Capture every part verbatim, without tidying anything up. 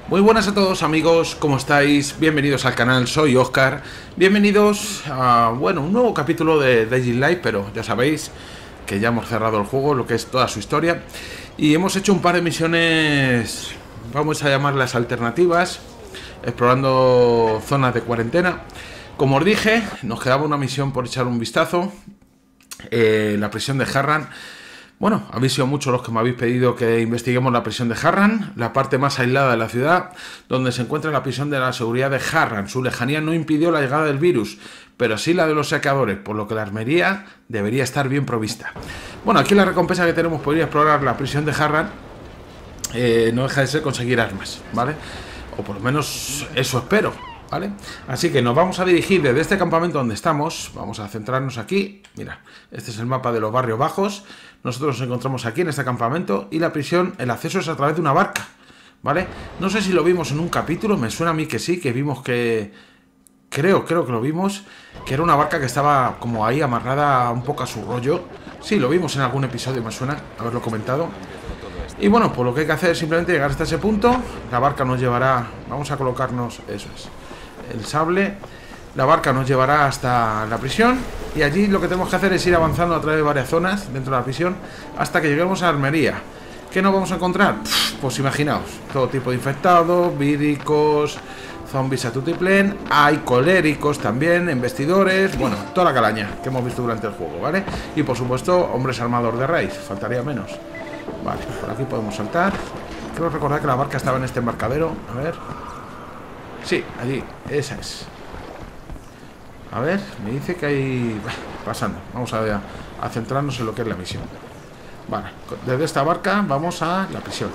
Muy buenas a todos amigos, ¿cómo estáis? Bienvenidos al canal, soy Óscar. Bienvenidos a, bueno, un nuevo capítulo de Dying Light, pero ya sabéis que ya hemos cerrado el juego, lo que es toda su historia. Y hemos hecho un par de misiones, vamos a llamarlas alternativas, explorando zonas de cuarentena. Como os dije, nos quedaba una misión por echar un vistazo, eh, la prisión de Harran. Bueno, habéis sido muchos los que me habéis pedido que investiguemos la prisión de Harran, la parte más aislada de la ciudad, donde se encuentra la prisión de la seguridad de Harran. Su lejanía no impidió la llegada del virus, pero sí la de los saqueadores, por lo que la armería debería estar bien provista. Bueno, aquí la recompensa que tenemos por ir a explorar la prisión de Harran eh, no deja de ser conseguir armas, ¿vale? O por lo menos eso espero, ¿vale? Así que nos vamos a dirigir desde este campamento donde estamos. Vamos a centrarnos aquí. Mira, este es el mapa de los barrios bajos. Nosotros nos encontramos aquí en este campamento y la prisión, el acceso es a través de una barca, ¿vale? No sé si lo vimos en un capítulo, me suena a mí que sí, que vimos que... Creo, creo que lo vimos, que era una barca que estaba como ahí amarrada un poco a su rollo. Sí, lo vimos en algún episodio, me suena haberlo comentado. Y bueno, pues lo que hay que hacer es simplemente llegar hasta ese punto. La barca nos llevará... Vamos a colocarnos... Eso es. El sable. La barca nos llevará hasta la prisión. Y allí lo que tenemos que hacer es ir avanzando a través de varias zonas dentro de la prisión hasta que lleguemos a la armería. ¿Qué nos vamos a encontrar? Pues imaginaos, todo tipo de infectados, víricos, zombies a tutiplén. Hay coléricos también, embestidores. Bueno, toda la calaña que hemos visto durante el juego, ¿vale? Y por supuesto, hombres armados de raíz. Faltaría menos. Vale, por aquí podemos saltar. Creo recordar que la barca estaba en este embarcadero. A ver. Sí, allí, esa es. A ver, me dice que hay... Pasando, vamos a, a centrarnos en lo que es la misión. Vale, desde esta barca vamos a la prisión.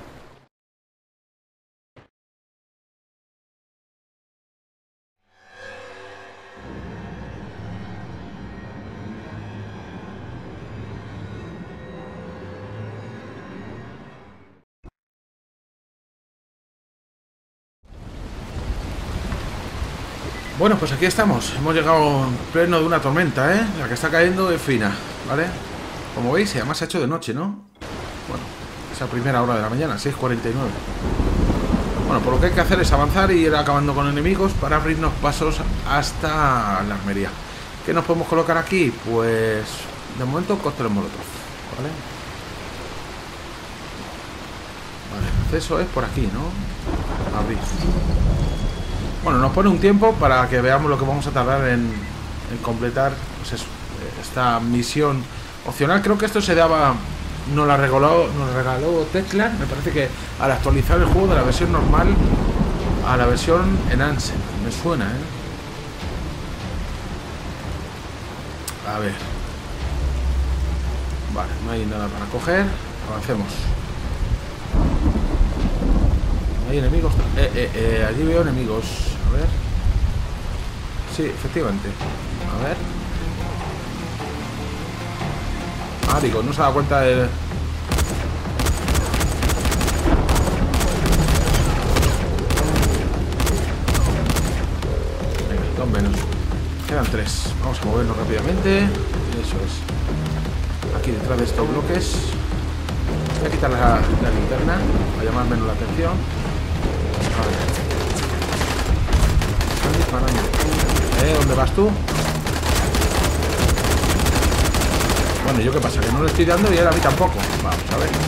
Bueno, pues aquí estamos. Hemos llegado en pleno de una tormenta, ¿eh? La que está cayendo es fina, ¿vale? Como veis, además se ha hecho de noche, ¿no? Bueno, esa primera hora de la mañana, seis cuarenta y nueve. Bueno, pues lo que hay que hacer es avanzar y ir acabando con enemigos para abrirnos pasos hasta la armería. ¿Qué nos podemos colocar aquí? Pues, de momento, cócteles molotov, ¿vale? Vale, el acceso es por aquí, ¿no? Abrir. Bueno, nos pone un tiempo para que veamos lo que vamos a tardar en, en completar, pues eso, esta misión opcional. Creo que esto se daba, nos la regaló, nos regaló Tesla, me parece que al actualizar el juego de la versión normal a la versión enhanced, me suena, ¿eh? A ver. Vale, no hay nada para coger, avancemos. Hay enemigos. Eh, eh, eh, allí veo enemigos. A ver. Sí, efectivamente. A ver. Ah, digo, no se da cuenta de... Venga, dos menos. Quedan tres. Vamos a movernos rápidamente. Eso es. Aquí detrás de estos bloques. Voy a quitar la, la linterna para llamar menos la atención. A ver. Están disparando. ¿Eh? ¿Dónde vas tú? Bueno, ¿yo qué pasa? Que no le estoy dando y él a mí tampoco. Vamos a ver.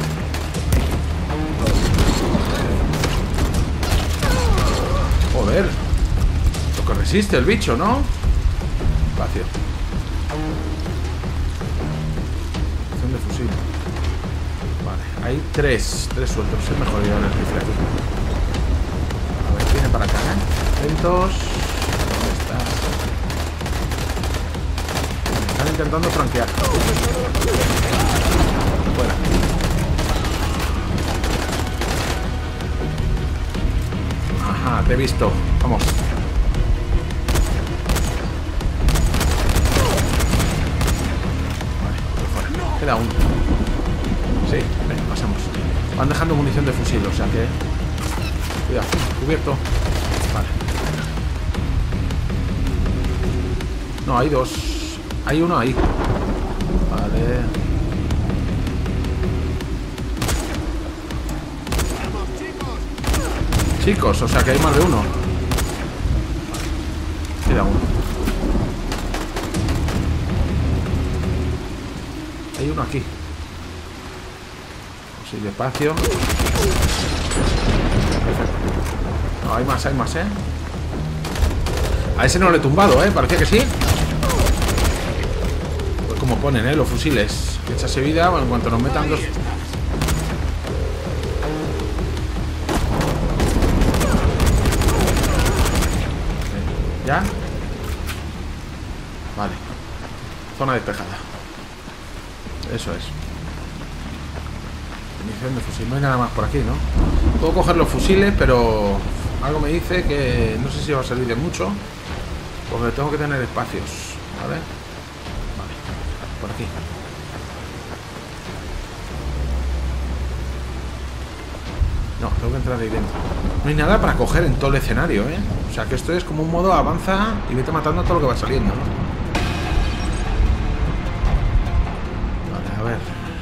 Joder. Lo que resiste el bicho, ¿no? Espacio. Opción de fusil. Vale, hay tres. Tres sueltos. Es mejor ir a el rifle aquí. Viene para acá, ¿eh? Atentos. ¿Dónde estás? Me están intentando franquear. Fuera. Ajá, te he visto. Vamos. Vale, fuera. Queda uno. Sí, venga, pasamos. Van dejando munición de fusil, o sea que... Cuidado, cubierto. Vale. No, hay dos. Hay uno ahí. Vale. chicos, o sea que hay más de uno. Queda uno. Hay uno aquí. Posible espacio. No, hay más, hay más, ¿eh? A ese no lo he tumbado, ¿eh? Parecía que sí. Pues como ponen, ¿eh? Los fusiles. Que echase vida, bueno, en cuanto nos metan dos... ¿Ya? Vale. Zona despejada. Eso es. Munición de fusil. No hay nada más por aquí, ¿no? Puedo coger los fusiles, pero algo me dice que no sé si va a salir de mucho, porque tengo que tener espacios. ¿Vale? Vale. Por aquí. No, tengo que entrar ahí dentro. No hay nada para coger en todo el escenario, ¿eh? O sea que esto es como un modo avanza y vete matando a todo lo que va saliendo, ¿no? Vale, a ver.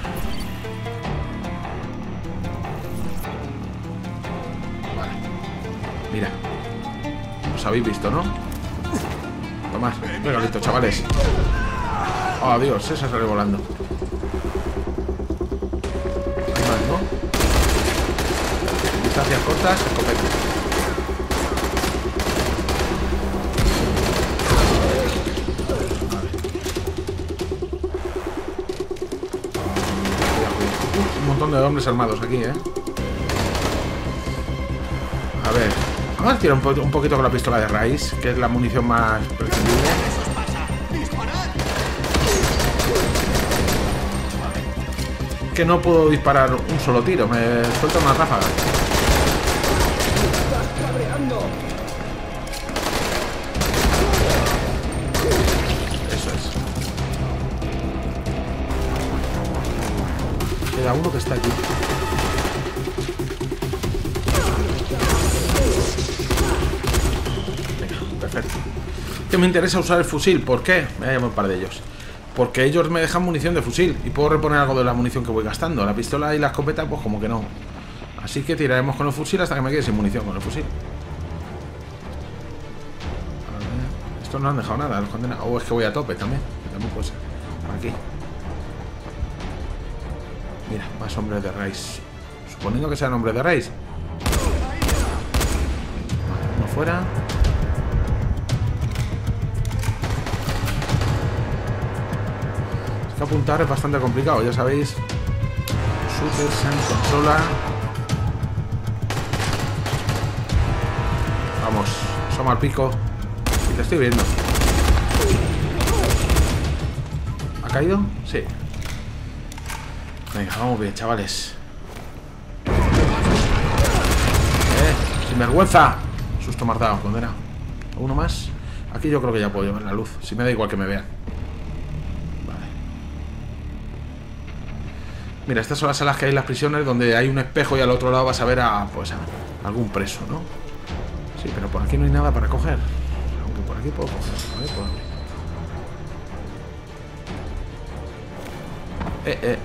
Vale. Mira. Os habéis visto, ¿no? Tomad. Venga, listo, chavales. Oh, Dios, ese sale volando. Ahí va, ¿no? Distancias cortas, escopeta. Un montón de hombres armados aquí, ¿eh? A ver. Vamos a tirar un, po un poquito con la pistola de raíz, que es la munición más prescindible. Vale. Que no puedo disparar un solo tiro, me suelta una ráfaga. Eso es. Queda uno que está aquí. Perfecto. Que me interesa usar el fusil. ¿Por qué? Me voy a llamar un par de ellos. Porque ellos me dejan munición de fusil y puedo reponer algo de la munición que voy gastando. La pistola y la escopeta, pues como que no. Así que tiraremos con el fusil hasta que me quede sin munición con el fusil. A ver. Estos no han dejado nada, los condenados. O es que voy a tope también. También puede ser. Aquí. Mira, más hombres de raíz. Suponiendo que sean hombres de raíz. Uno fuera. Es que apuntar es bastante complicado, ya sabéis. Super Sun controla. Vamos, somos al pico. Y te estoy viendo. ¿Ha caído? Sí. Venga, vamos bien, chavales. Eh, sin vergüenza. Susto me has dado, condena. ¿Uno más? Aquí yo creo que ya puedo llevar la luz. Si me da igual que me vean. Vale. Mira, estas son las salas que hay en las prisiones, donde hay un espejo y al otro lado vas a ver a, pues, a algún preso, ¿no? Sí, pero por aquí no hay nada para coger. Aunque por aquí puedo coger. A ver, por aquí. Eh, eh.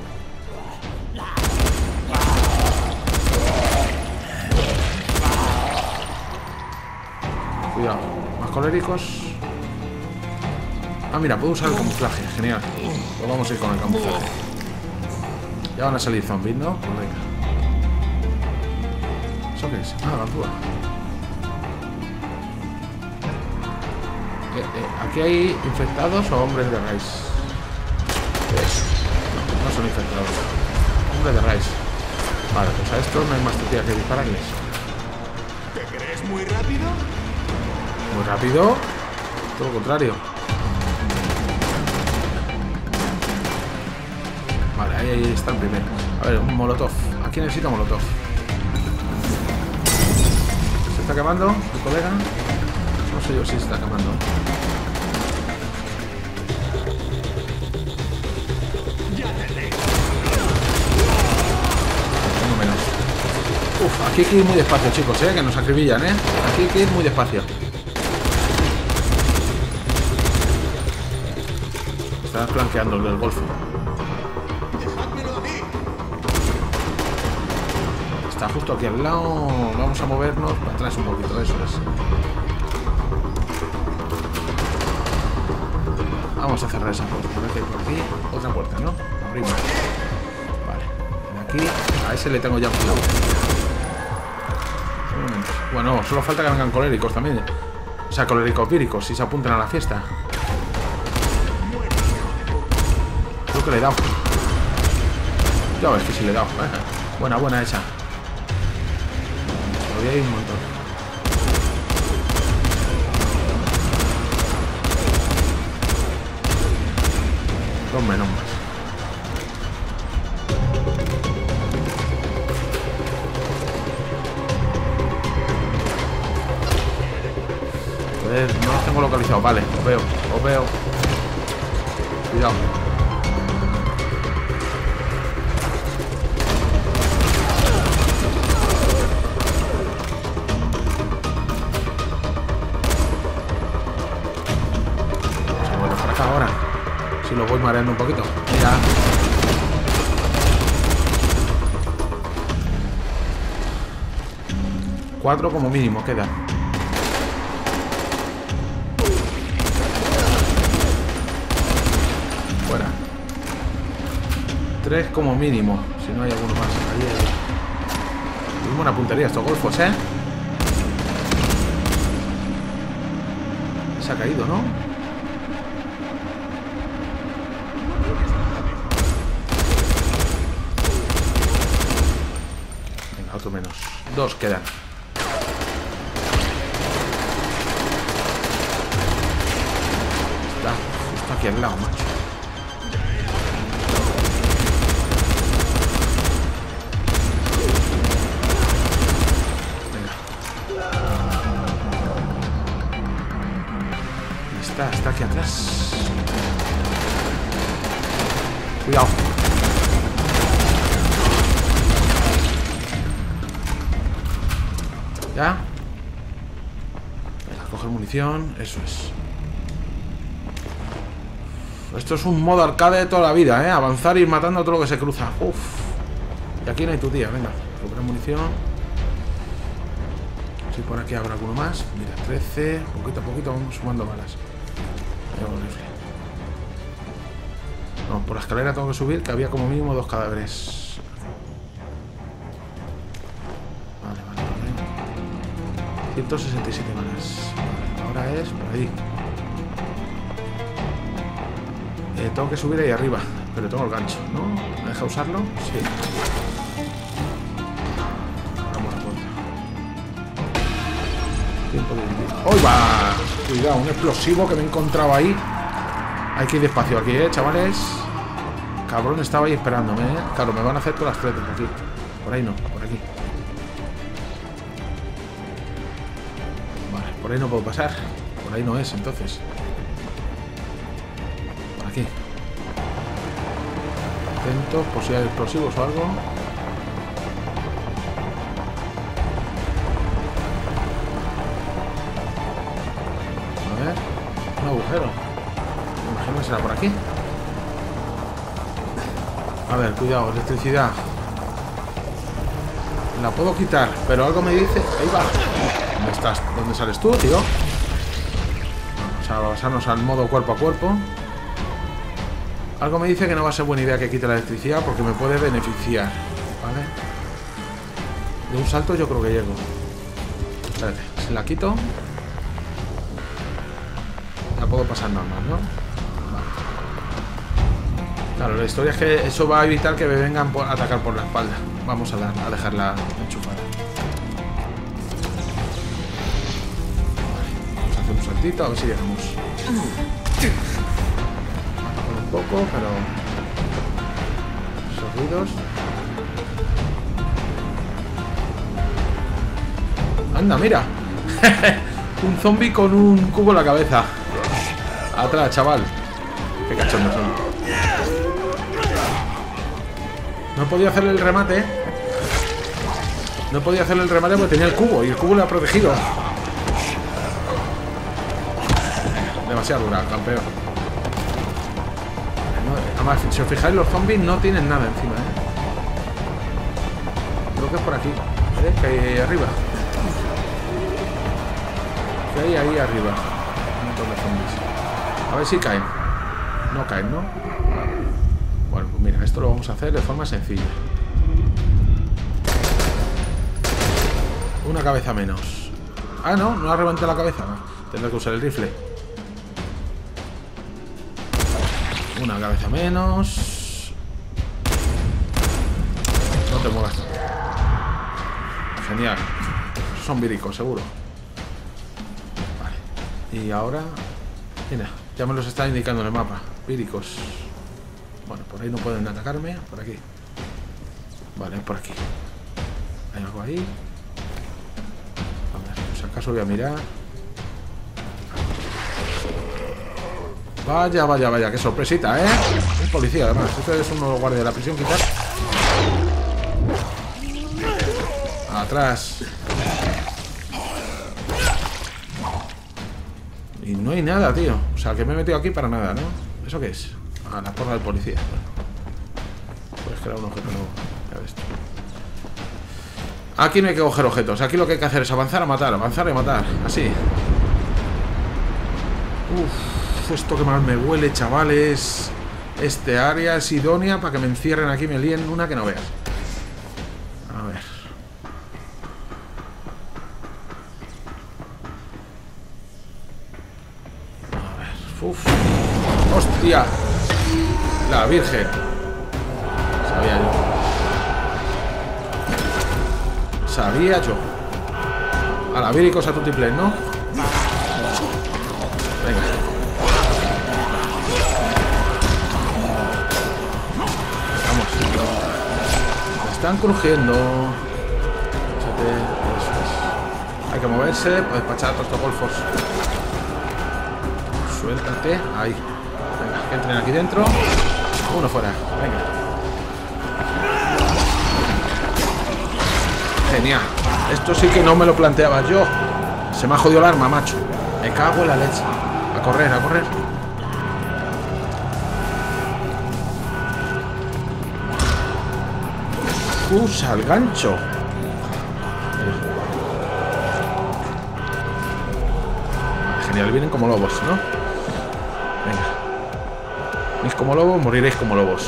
Cuidado, más coléricos. Ah, mira, puedo usar el camuflaje, genial. Pues vamos a ir con el camuflaje. Ya van a salir zombies, ¿no? Pues venga. ¿Eso qué es? Ah, ganzúa. Eh, eh, aquí hay infectados o hombres de raíz. No, no son infectados. Hombres de raíz. Vale, pues a estos no hay más tutía que dispararles. ¿Te crees muy rápido? Muy rápido. Todo lo contrario. Vale, ahí, ahí está el primero. A ver, un molotov. Aquí necesito molotov. ¿Se está quemando el colega? No sé yo si se está quemando. Uno menos. Uf, aquí hay que ir muy despacio, chicos, ¿eh? Que nos acribillan, ¿eh? Aquí hay que ir muy despacio. Están flanqueando el golfo. está justo aquí al lado. Vamos a movernos para atrás un poquito, eso es. Vamos a cerrar esa puerta. A ver qué hay por aquí. Otra puerta, ¿no? Abrimos. Vale. De aquí a ese le tengo ya un lado. Un momento. Bueno, solo falta que vengan coléricos también. O sea, coléricos víricos, si se apuntan a la fiesta. Creo que le he dado. Ya ves que sí le he dado. Buena, buena esa. Todavía hay un montón. Dos menos más. A ver, no los tengo localizados. Vale, os veo, os veo. Cuidado. Ahora, si lo voy mareando un poquito. Mira. Cuatro como mínimo queda. Fuera. Tres como mínimo. Si no hay alguno más. Ahí hay... Muy buena puntería estos golfos, ¿eh? Se ha caído, ¿no? Otro menos. Dos quedan. Está justo aquí al lado, macho. Venga. Está, está aquí atrás. Cuidado. ¿Ya? Venga, coger munición. Eso es. Esto es un modo arcade de toda la vida, ¿eh? Avanzar y ir matando a todo lo que se cruza. Uf. Y aquí no hay tu tía. Venga, coger munición. Si por aquí habrá alguno más. Mira, trece. Poquito a poquito vamos sumando balas. No, por la escalera tengo que subir, que había como mínimo dos cadáveres. ciento sesenta y siete balas. Ahora es por ahí. Eh, tengo que subir ahí arriba, pero tengo el gancho, ¿no? ¿Me deja usarlo? Sí. Vamos a la puerta. Tiempo de vivir. ¡Oh, va! Cuidado, un explosivo que me he encontrado ahí. Hay que ir despacio aquí, ¿eh, chavales? Cabrón, estaba ahí esperándome, ¿eh? Claro, me van a hacer todas las tres por aquí. Por ahí no, por aquí. Por ahí no puedo pasar. Por ahí no es, entonces. Por aquí. Atentos, por si hay explosivos o algo. A ver. Un agujero. Me imagino que será por aquí. A ver, cuidado, electricidad. La puedo quitar, pero algo me dice... Ahí va. ¿Dónde estás? ¿Dónde sales tú, tío? Vamos a pasarnos al modo cuerpo a cuerpo. Algo me dice que no va a ser buena idea que quite la electricidad porque me puede beneficiar. ¿Vale? De un salto yo creo que llego. Espérate, si la quito... La puedo pasar normal, ¿no? Vale. Claro, la historia es que eso va a evitar que me vengan a atacar por la espalda. Vamos a, dar, a dejarla enchufada. Un saltito, a ver si llegamos. Un poco, pero... Esos ruidos. Anda, mira. Un zombie con un cubo en la cabeza. Atrás, chaval. Qué cachondo son. No he podido hacerle el remate. No he podido hacerle el remate porque tenía el cubo y el cubo le ha protegido. Demasiado dura, campeón. Además, si os fijáis, los zombies no tienen nada encima, ¿eh? Creo que es por aquí. ¿Eh? Que hay ahí arriba. Que hay ahí arriba. Un montón de zombies. A ver si caen. No caen, ¿no? Bueno, pues mira, esto lo vamos a hacer de forma sencilla. Una cabeza menos. Ah, no, no ha reventado la cabeza. No. Tendré que usar el rifle. Una cabeza menos. No te muevas. Genial. Son víricos, seguro. Vale. Y ahora... Mira, ya me los está indicando en el mapa. Víricos. Bueno, por ahí no pueden atacarme. Por aquí. Vale, por aquí. Hay algo ahí. A ver, si acaso voy a mirar. Vaya, vaya, vaya, qué sorpresita, ¿eh? Un policía, además. Este es uno guardia de la prisión, quizás. Atrás. Y no hay nada, tío. O sea, que me he metido aquí para nada, ¿no? ¿Eso qué es? Ah, la porra del policía. Bueno. Puedes crear un objeto nuevo. Ya ves tú. Aquí no hay que coger objetos. Aquí lo que hay que hacer es avanzar a matar. Avanzar y matar. Así. Uff, esto que mal me huele, chavales. Este área es idónea para que me encierren aquí y me líen una que no veas. A ver. A ver. Uff. ¡Hostia! La Virgen. Sabía yo. Sabía yo. A la víricos a tutiplay, ¿no? Venga. Vamos. Me están crujiendo. Échate. Eso es. Hay que moverse para despachar a todos estos golfos. Suéltate. Ahí. Venga, que entren aquí dentro. Uno fuera. Venga. Genial. Esto sí que no me lo planteaba yo. Se me ha jodido el arma, macho. Me cago en la leche. A correr, a correr. Usa el gancho. Genial, vienen como lobos, ¿no? Venga. Venís como lobos, moriréis como lobos.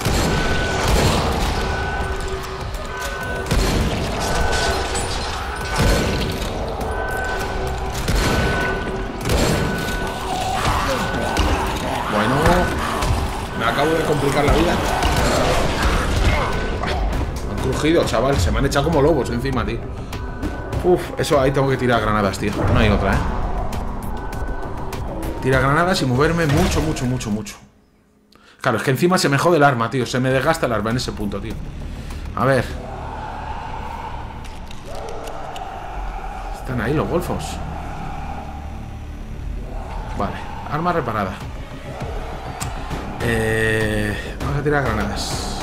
Bueno, me acabo de complicar la vida. Han crujido, chaval. Se me han echado como lobos encima, tío. Uf, eso ahí tengo que tirar granadas, tío. No hay otra, ¿eh? Tira granadas y moverme mucho, mucho, mucho, mucho. Claro, es que encima se me jode el arma, tío. Se me desgasta el arma en ese punto, tío. A ver. Están ahí los golfos. Vale, arma reparada. Eh, vamos a tirar granadas.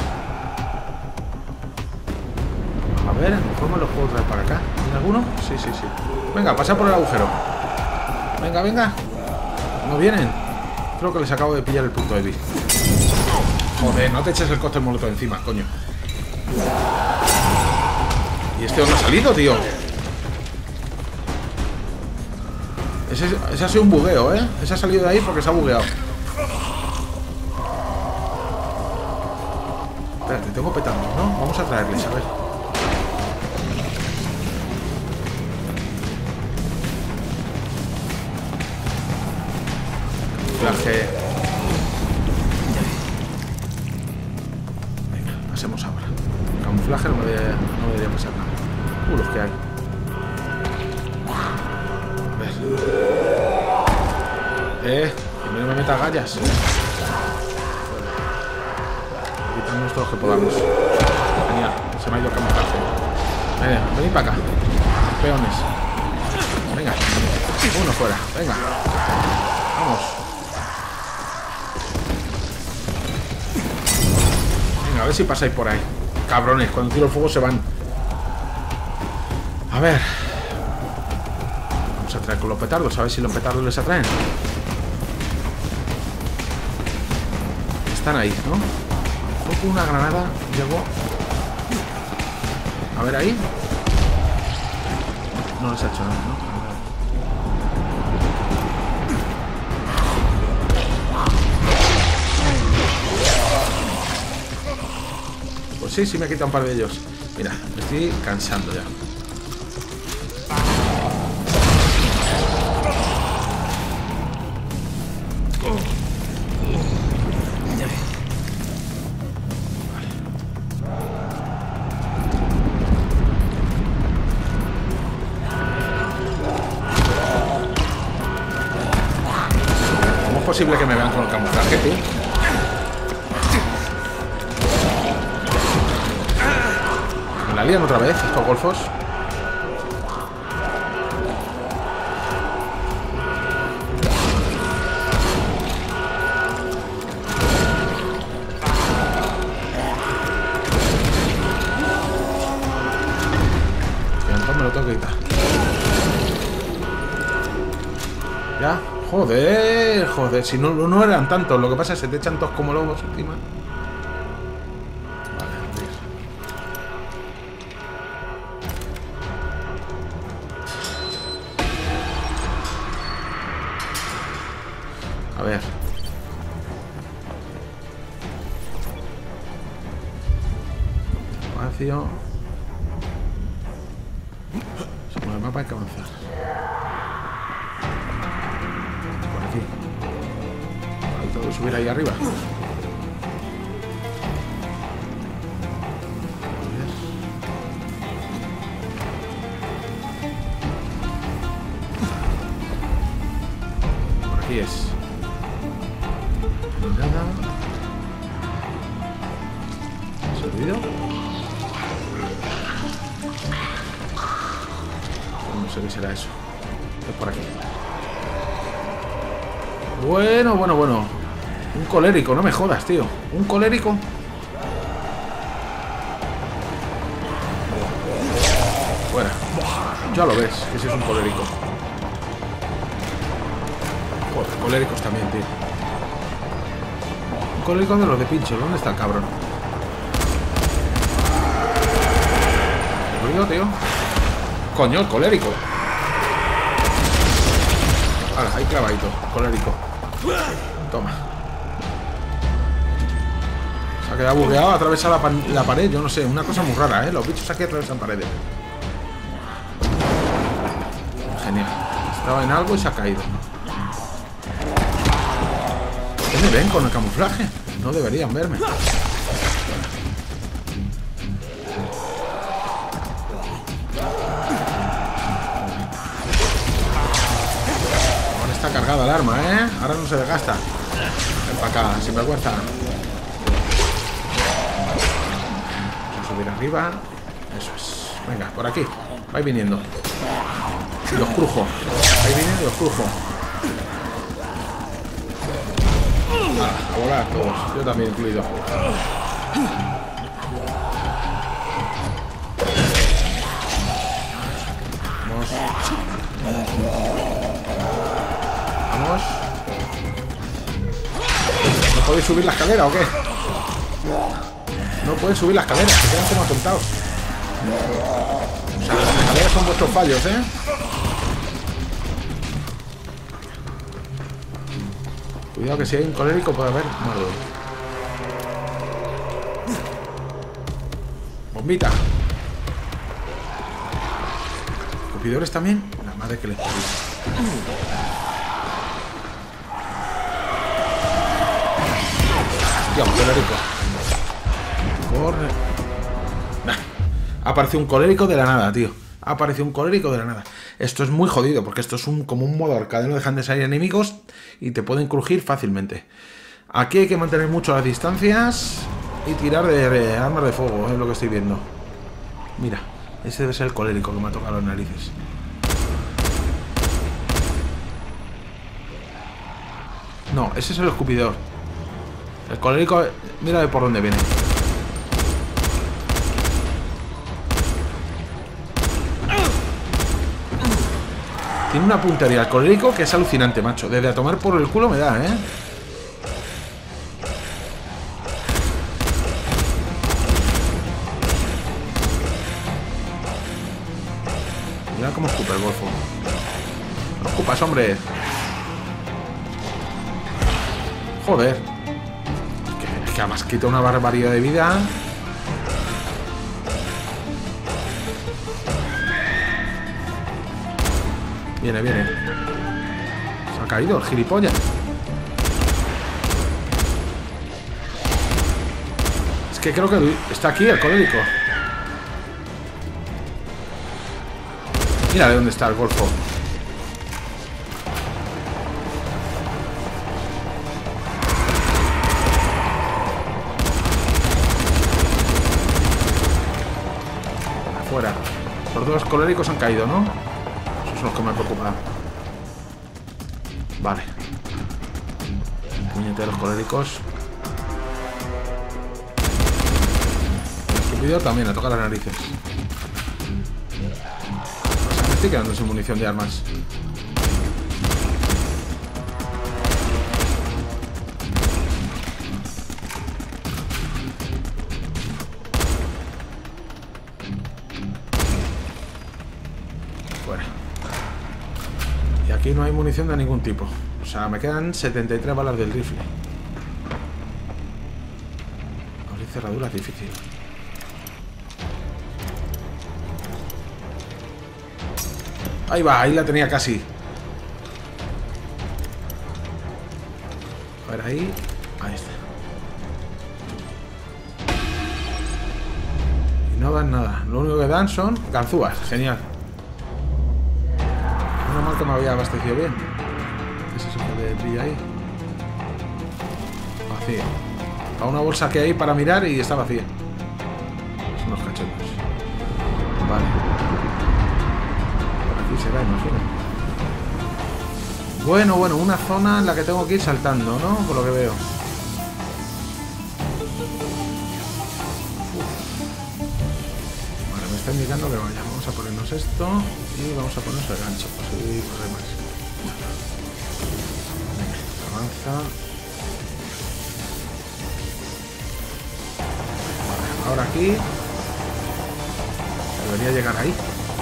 A ver, a lo mejor me los puedo traer para acá. ¿Tiene alguno? Sí, sí, sí. Venga, pasa por el agujero. Venga, venga. ¿No vienen? Creo que les acabo de pillar el punto de vista. Joder, no te eches el cóctel molotov encima, coño. ¿Y este no ha salido, tío? Ese, ese ha sido un bugueo, ¿eh? Ese ha salido de ahí porque se ha bugueado. Espérate, tengo petardos, ¿no? Vamos a traerles, a ver. Camuflaje. Venga, pasemos ahora. Camuflaje no, me debería, no debería pasar nada. Uh, los que hay. A ver. Eh, que no me meta gallas. Quitamos todos los que podamos. Genial, se me ha ido el camuflaje. Venga, venid para acá. Campeones. Venga. Uno fuera, venga. Vamos. Venga, a ver si pasáis por ahí. Cabrones, cuando tiro el fuego se van. A ver. Vamos a traer con los petardos, a ver si los petardos les atraen. Están ahí, ¿no? Con una granada llegó. A ver ahí. No les ha hecho nada, ¿no? Pues sí, sí me ha quitado un par de ellos. Mira, me estoy cansando ya. ¿Cómo es posible que me vean con el camuflaje, tío? ¿Me la lían otra vez estos golfos? Me lo tengo que quitar. Ya, joder, joder. Si no, no eran tantos, lo que pasa es que se te echan todos como lobos encima. Vale, a ver. A ver. Vacío. Según el mapa hay que avanzar. Por aquí. Ahí tengo que subir ahí arriba. Por aquí es. Nada. ¿Se ha olvidado? No sé qué será eso. Es por aquí. Bueno, bueno, bueno. Un colérico, no me jodas, tío. Un colérico. Fuera. Ya lo ves, que si es un colérico. Joder, coléricos también, tío. Un colérico de los de pincho. ¿Dónde está el cabrón? ¿Lo digo, tío? Coño, el colérico. Ahora, ahí clavadito, colérico. Toma. Se ha quedado bugueado, atravesar la, la pared. Yo no sé, una cosa muy rara, ¿eh? Los bichos aquí atravesan paredes. Genial. Estaba en algo y se ha caído. ¿Qué me ven con el camuflaje? No deberían verme. Está cargada el arma, ¿eh? Ahora no se desgasta. Ven para acá, sin vergüenza. Vamos a subir arriba. Eso es. Venga, por aquí. Vais viniendo. Y los crujo. Vais viniendo y los crujo. Ah, a volar todos. Yo también incluido. Vamos. Vamos. ¿No podéis subir la escalera o qué? No podéis subir la escalera, se quedan como atontados. O sea, las escaleras son vuestros fallos, ¿eh? Cuidado que si hay un colérico puede haber muerto. Bombita. ¿Escupidores también? La madre que les parió. Hostia, un colérico. Corre. Nah. Apareció un colérico de la nada, tío. Apareció un colérico de la nada. Esto es muy jodido, porque esto es un, como un modo arcade. No dejan de salir enemigos y te pueden crujir fácilmente. Aquí hay que mantener mucho las distancias y tirar de, de armas de fuego, es lo que estoy viendo. Mira, ese debe ser el colérico que me ha tocado las narices. No, ese es el escupidor. El colérico, mira de por dónde viene. Tiene una puntería el colérico que es alucinante, macho. Desde a tomar por el culo me da, ¿eh? Mira cómo escupe el golfo. No escupas, hombre. Joder. Es que, es que además quita una barbaridad de vida. Viene, viene. Se ha caído el gilipollas. Es que creo que está aquí el colérico. Mira de dónde está el golfo. Afuera. Los dos coléricos han caído, ¿no? Esos son los que me preocupan. Vale. Puñete de los coléricos. El vídeo también a tocar las narices. Me estoy quedando sin munición de armas. Fuera. Y aquí no hay munición de ningún tipo. O sea, me quedan setenta y tres balas del rifle. Abrir cerradura es difícil. Ahí va, ahí la tenía casi. A ver, ahí. Ahí está. Y no dan nada. Lo único que dan son ganzúas. Genial. Menos mal que me había abastecido bien. ¿Qué es eso que brilla ahí? Vacía. A una bolsa que hay para mirar y está vacía. Son unos cachondos. Vale. Será, imagino. Bueno, bueno, una zona en la que tengo que ir saltando, ¿no? Por lo que veo. Uf. Vale, me está indicando que vaya. Vamos a ponernos esto y vamos a ponernos el gancho. Pues hay problemas. Venga, avanza. Vale, ahora aquí. Debería llegar ahí.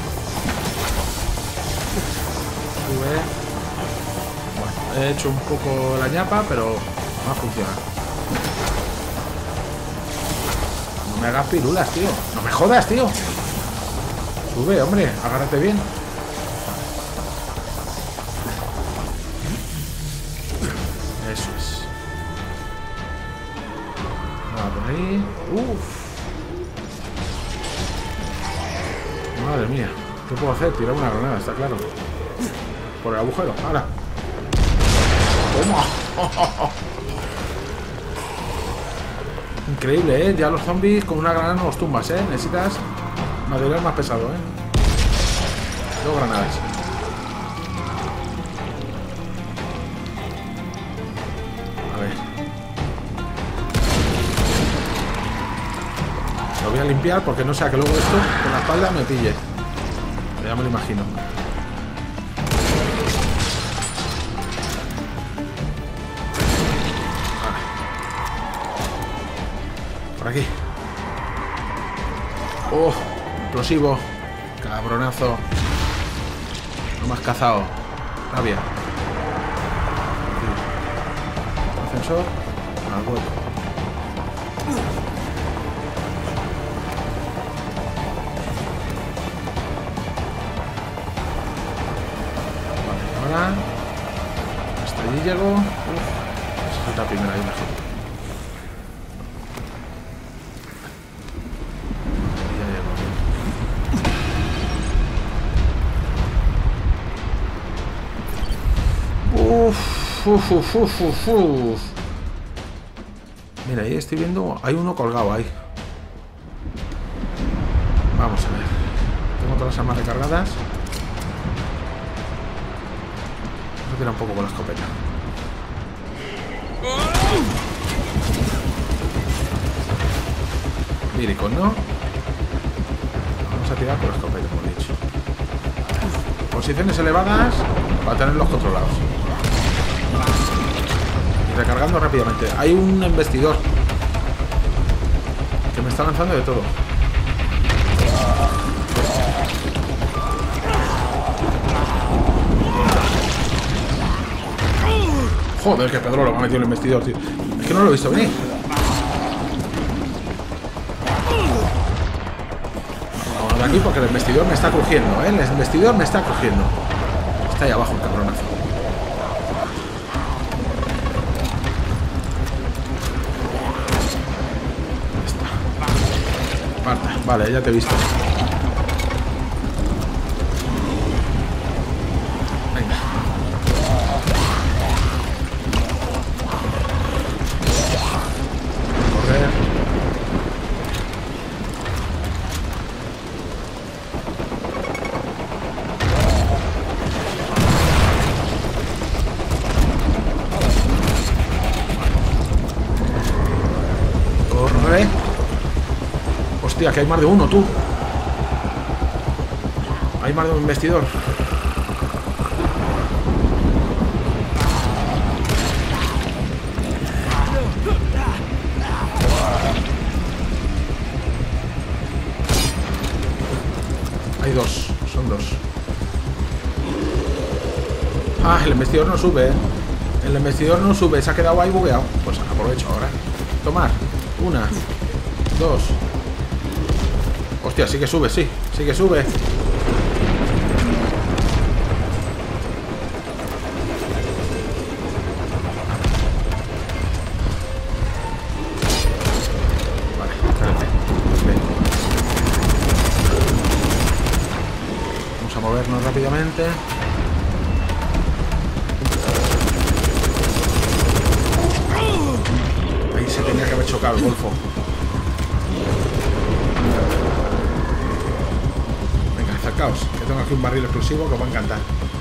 Bueno, he hecho un poco la ñapa, pero no ha funcionado. No me hagas pirulas, tío. No me jodas, tío. Sube, hombre, agárrate bien. Eso es. Nada por ahí. Uff. Madre mía. ¿Qué puedo hacer? Tirar una granada, está claro. Por el agujero, ahora. ¡Toma! Increíble, ¿eh? Ya los zombies con una granada no los tumbas, ¿eh? Necesitas material más pesado, ¿eh? Dos granadas. A ver. Lo voy a limpiar porque no sea que luego esto con la espalda me pille. Ya me lo imagino. Por aquí. Oh, explosivo. Cabronazo. No me has cazado. Rabia. Ascensor. Al hueco. Vale, ahora. Hasta allí llego. Uf, esa es la primera imagen. Uf, uf, uf, uf, uf, uf. Mira, ahí estoy viendo. Hay uno colgado ahí. Vamos a ver. Tengo todas las armas recargadas. Vamos a tirar un poco con la escopeta. Líricos, ¿no? Vamos a tirar con la escopeta, como he dicho. Posiciones elevadas para tenerlos controlados. Recargando rápidamente. Hay un embestidor que me está lanzando de todo. Joder, que Pedro lo va a meter el investidor, tío. Es que no lo he visto venir. Vamos de aquí porque el investidor me está crujiendo, ¿eh? El investidor me está crujiendo. Está ahí abajo el cabronazo. Marta, vale, ya te he visto. Venga. Correr. Corre. Hostia, que hay más de uno, tú. Hay más de un investidor. Hay dos, son dos. Ah, el investidor no sube, ¿eh? El investidor no sube, se ha quedado ahí bugueado. Pues aprovecho ahora. Tomar. Una. Dos. Hostia, sí que sube, sí. Sí que sube. Vale, espérate. Ven. Vamos a movernos rápidamente. Ahí se tenía que haber chocado el golfo. Acercaos, que tengo aquí un barril explosivo que os va a encantar.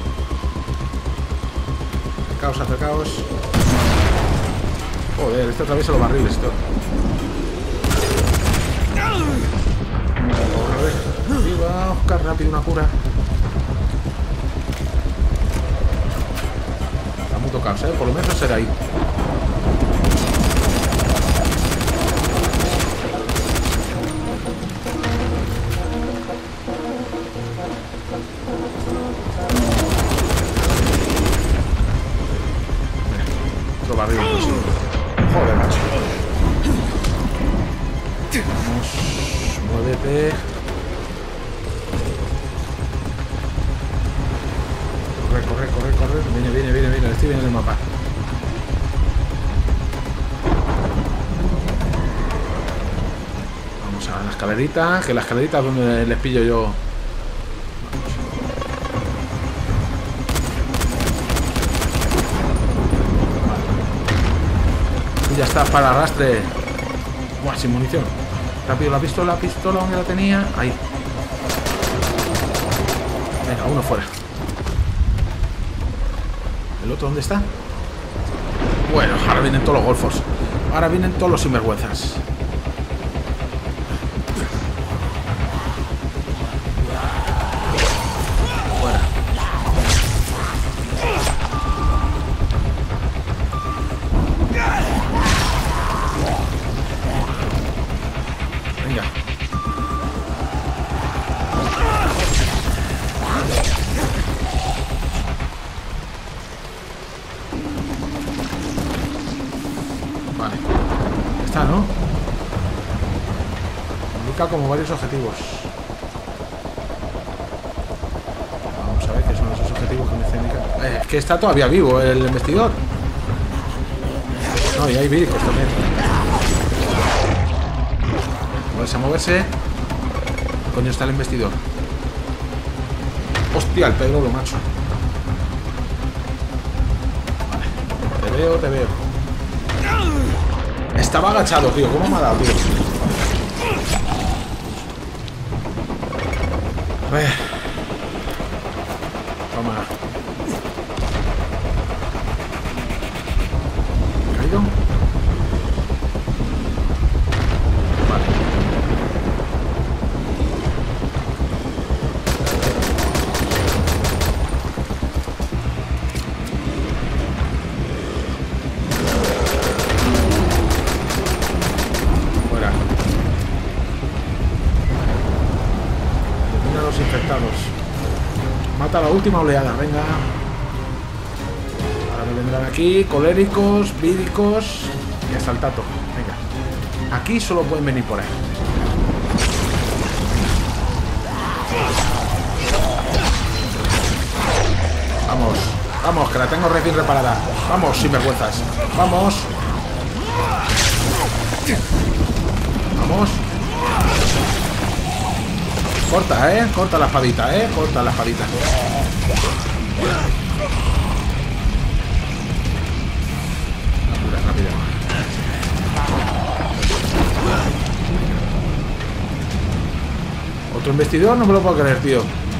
Acercaos, acercaos. Joder, este atraviesa los barriles, esto. Corre, arriba, Oscar, rápido, una cura. Está muy tocados, ¿eh? Por lo menos será ahí. Barril, pues sí. Joder, macho. Vamos, muévete. Corre, corre, corre, corre. Viene, viene, viene, viene. Estoy viendo el mapa. Vamos a la escalerita. Que la escalerita es donde les pillo yo. Ya está, para arrastre. Buah, sin munición. Rápido la pistola, la pistola donde la tenía. Ahí. Venga, uno fuera. ¿El otro dónde está? Bueno, ahora vienen todos los golfos. Ahora vienen todos los sinvergüenzas. Fuera. Venga. Vale. Está, ¿no? Indica como varios objetivos. Vamos a ver qué son esos objetivos que me dicen. Eh, es que está todavía vivo el investigador. No, y hay víricos también. Moverse a moverse. Coño, está el investigador. Hostia, el Pedro lo macho. Vale. Te veo, te veo. Estaba agachado, tío. ¿Cómo me ha dado, tío? A ver. Toma. ¿Caído? Vale. Fuera. Elimina a los infectados. Mata a la última oleada, venga. A la Ahora vendrán aquí coléricos, víricos y asaltato. Venga. Aquí solo pueden venir por ahí. Vamos, vamos, que la tengo recién reparada. Vamos, sinvergüenzas. Vamos. Vamos. Corta, eh. Corta la espadita, eh. Corta la espadita. Rápida, rápida. Otro investidor, no me lo puedo creer, tío.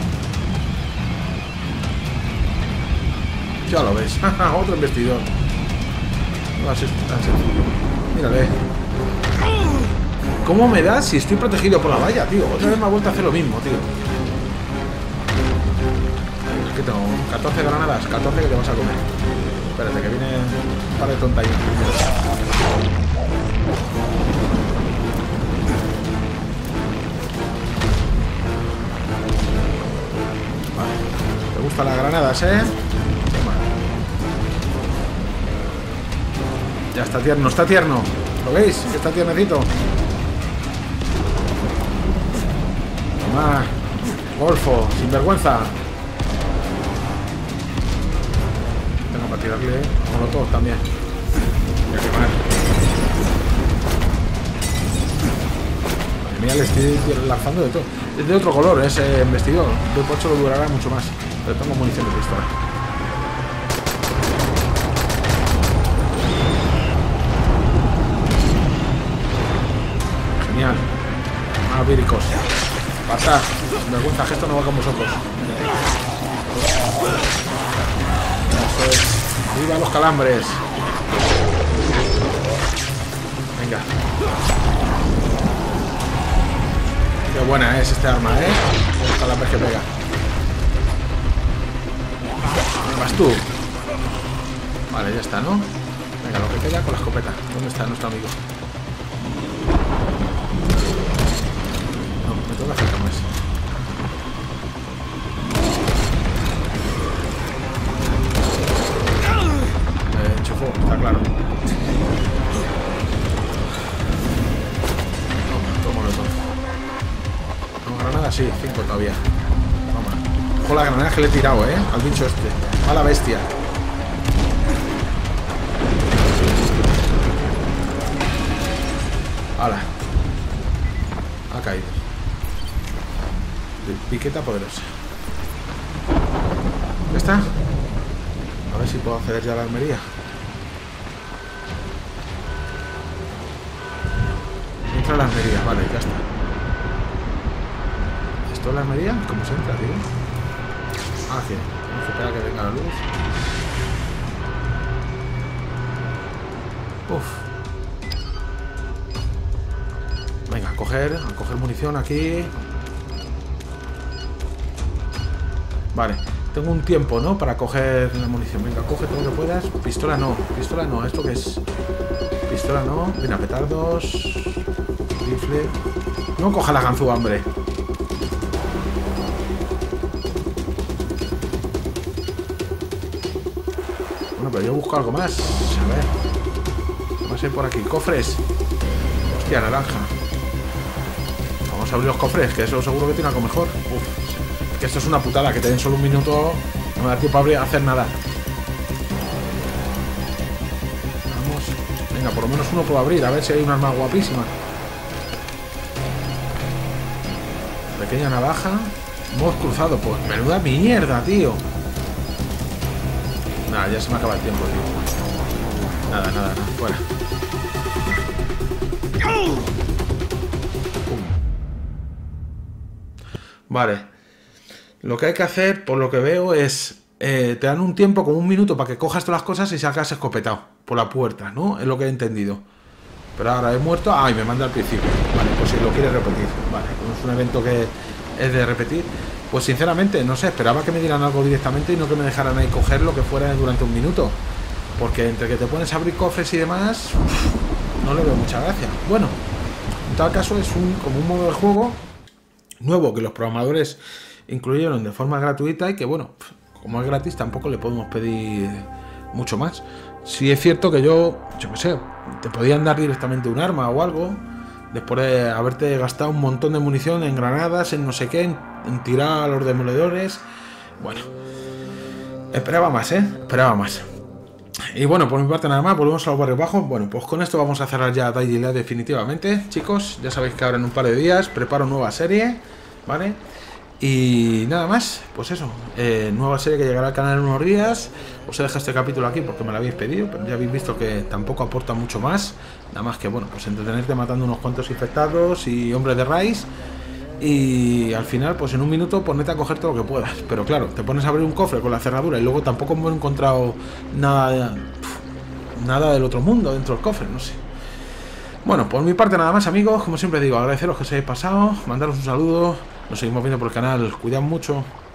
Ya lo ves. Otro investidor. No va a ser tan sencillo. Mírale. ¿Cómo me da si estoy protegido por la valla, tío? Otra vez me ha vuelto a hacer lo mismo, tío. ¿Qué tengo? catorce granadas. catorce que te vas a comer. Espérate, que viene un par de tontaínas. Vale. ¿Te gustan las granadas, eh? Ya está tierno, está tierno. ¿Lo veis? Que está tiernecito. Toma. Golfo, sin vergüenza. Tengo para tirarle molotov también. Voy a quemar. Madre mía, le estoy lanzando de todo. Es de otro color ese vestido. De pocho lo durará mucho más. Pero tengo munición de pistola. Genial. Más víricos. Pasad. Vergüenza que esto no va con vosotros. Eso es. ¡Viva los calambres! Venga. Qué buena es este arma, ¿eh? Los calambres que pega. Vas tú. Vale, ya está, ¿no? Venga, lo que queda con la escopeta. ¿Dónde está nuestro amigo? Tengo que hacer más. Eh, enchufó, está claro. Toma, tómalo todo. ¿No granada? Sí, cinco todavía. Toma. Ojo la granada que le he tirado, eh. Al bicho este. A la bestia. ¡Hala! Ha caído. Piqueta poderosa. ¿Ya está? A ver si puedo acceder ya a la armería. Entra a la armería, vale, ya está. ¿Esto es la armería? ¿Cómo se entra, tío? Ah, sí. Vamos a esperar a que venga la luz. Uf. Venga, a coger, a coger munición aquí. Vale, tengo un tiempo, ¿no? Para coger la munición. Venga, coge todo lo que puedas. Pistola no, pistola no. ¿Esto qué es? Pistola no. Venga, petardos. Rifle. No coja la ganzúa, hombre. Bueno, pero yo busco algo más. A ver. Vamos a ir por aquí. Cofres. Hostia, naranja. Vamos a abrir los cofres, que eso seguro que tiene algo mejor. Uf. Que esto es una putada, que te den solo un minuto. No me da tiempo a abrir, a hacer nada. Vamos. Venga, por lo menos uno puedo abrir. A ver si hay una arma guapísima. Pequeña navaja. Hemos cruzado. Pues menuda mierda, tío. Nada, ya se me acaba el tiempo, tío. Nada, nada, nada. Fuera. Pum. Vale. Lo que hay que hacer, por lo que veo, es... Eh, te dan un tiempo, como un minuto, para que cojas todas las cosas y salgas escopetado por la puerta, ¿no? Es lo que he entendido. Pero ahora he muerto... Ah, y me manda al principio. Vale, pues si lo quieres repetir. Vale, pues es un evento que es de repetir. Pues sinceramente, no sé, esperaba que me dieran algo directamente y no que me dejaran ahí coger lo que fuera durante un minuto. Porque entre que te pones a abrir cofres y demás, uff, no le veo mucha gracia. Bueno, en tal caso es un, como un modo de juego nuevo que los programadores incluyeron de forma gratuita y que, bueno, como es gratis tampoco le podemos pedir mucho más. Sí es cierto que yo, yo qué sé, te podían dar directamente un arma o algo, después de haberte gastado un montón de munición en granadas, en no sé qué, en, en tirar a los demoledores. Bueno, esperaba más, ¿eh? Esperaba más. Y bueno, por mi parte nada más, volvemos a los barrios bajos. Bueno, pues con esto vamos a cerrar ya Dying Light definitivamente, chicos. Ya sabéis que ahora en un par de días preparo nueva serie, ¿vale? Y nada más, pues eso, eh, nueva serie que llegará al canal en unos días. Os he dejado este capítulo aquí porque me lo habéis pedido, pero ya habéis visto que tampoco aporta mucho más. Nada más que, bueno, pues entretenerte matando unos cuantos infectados y hombres de raíz. Y al final, pues en un minuto ponete a coger todo lo que puedas. Pero claro, te pones a abrir un cofre con la cerradura y luego tampoco hemos encontrado nada, nada del otro mundo dentro del cofre, no sé. Bueno, por mi parte nada más, amigos. Como siempre digo, agradeceros que os hayáis pasado, mandaros un saludo. Nos seguimos viendo por el canal, cuidad mucho.